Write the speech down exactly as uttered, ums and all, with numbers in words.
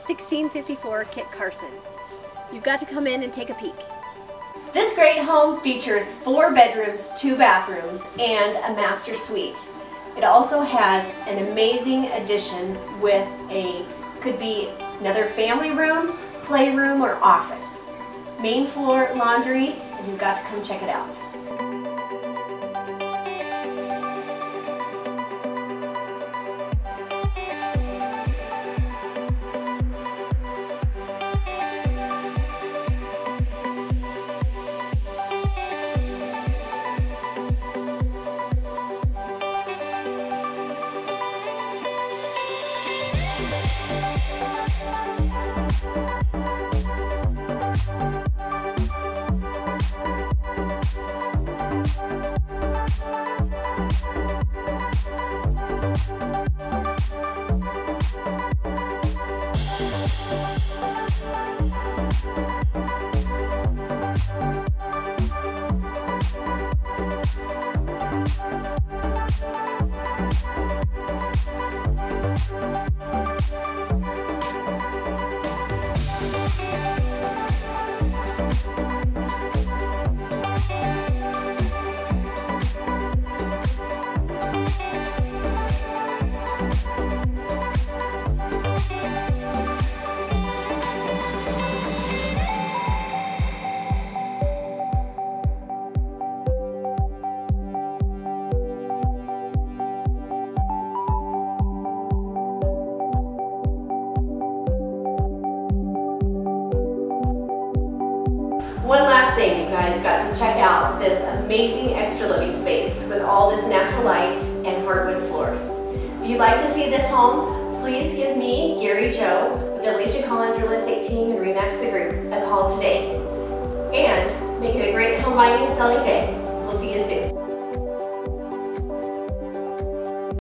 sixteen fifty-four Kit Carson. You've got to come in and take a peek. This great home features four bedrooms, two bathrooms, and a master suite. It also has an amazing addition with a, could be another family room, playroom, or office. Main floor laundry, and you've got to come check it out. One last thing, you guys got to check out this amazing extra living space with all this natural light and hardwood floors. If you'd like to see this home, please give me, Gary Joe, with the Alisha Collins Real Estate Team and Remax the Group, a call today. And make it a great home buying and selling day. We'll see you soon.